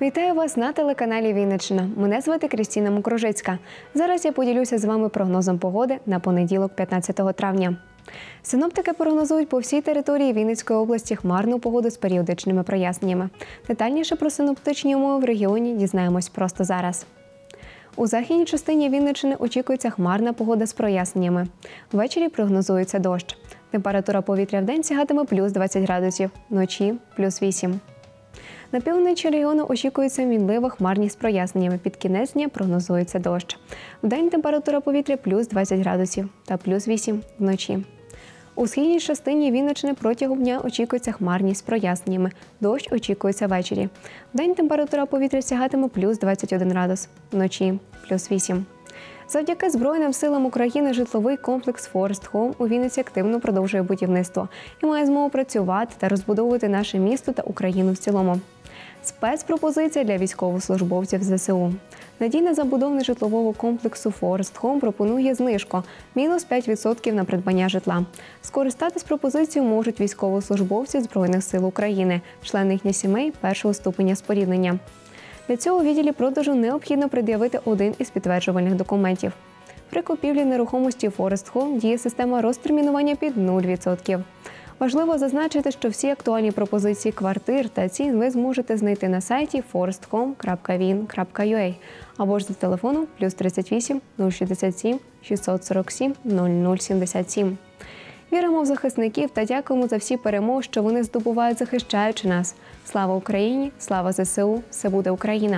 Вітаю вас на телеканалі Вінниччина. Мене звати Крістіна Мокружицька. Зараз я поділюся з вами прогнозом погоди на понеділок, 15 травня. Синоптики прогнозують по всій території Вінницької області хмарну погоду з періодичними проясненнями. Детальніше про синоптичні умови в регіоні дізнаємось просто зараз. У західній частині Вінниччини очікується хмарна погода з проясненнями. Ввечері прогнозується дощ. Температура повітря вдень сягатиме плюс 20 градусів, вночі – плюс 8. На півночі регіону очікується мінлива хмарність з проясненнями. Під кінець дня прогнозується дощ. Вдень температура повітря плюс 20 градусів та плюс 8 вночі. У східній частині Вінниччини протягом дня очікується хмарність з проясненнями. Дощ очікується ввечері. Вдень температура повітря сягатиме плюс 21 градус, вночі – плюс 8. Завдяки Збройним силам України житловий комплекс Forest Home у Вінниці активно продовжує будівництво і має змогу працювати та розбудовувати наше місто та Україну в цілому. Спецпропозиція для військовослужбовців ЗСУ. Надійне забудовник житлового комплексу Forest Home пропонує знижку – мінус 5% на придбання житла. Скористатись пропозицією можуть військовослужбовці Збройних сил України, члени їхніх сімей першого ступеня споріднення. Для цього у відділі продажу необхідно пред'явити один із підтверджувальних документів. При купівлі нерухомості Forest Home діє система розтермінування під 0%. Важливо зазначити, що всі актуальні пропозиції квартир та цін ви зможете знайти на сайті foresthome.vin.ua або ж за телефоном плюс 38 067 647 0077. Віримо в захисників та дякуємо за всі перемоги, що вони здобувають, захищаючи нас. Слава Україні! Слава ЗСУ! Все буде Україна!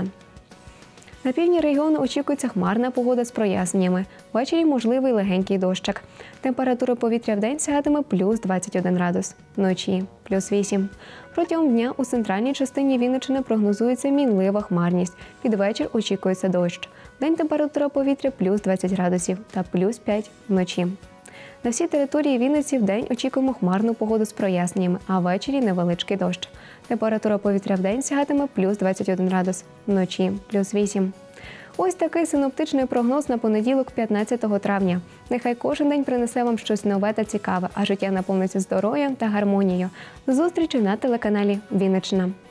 На півдні регіону очікується хмарна погода з проясненнями. Ввечері можливий легенький дощик. Температура повітря вдень сягатиме плюс 21 градус, вночі – плюс 8. Протягом дня у центральній частині Вінниччини прогнозується мінлива хмарність. Під вечір очікується дощ. Вдень температура повітря плюс 20 градусів та плюс 5 вночі. На всій території Вінниці вдень очікуємо хмарну погоду з проясненнями, а ввечері невеличкий дощ. Температура повітря вдень сягатиме плюс 21 градус, вночі – плюс 8. Ось такий синоптичний прогноз на понеділок, 15 травня. Нехай кожен день принесе вам щось нове та цікаве, а життя наповниться здоров'ям та гармонією. До зустрічі на телеканалі Вінниччина.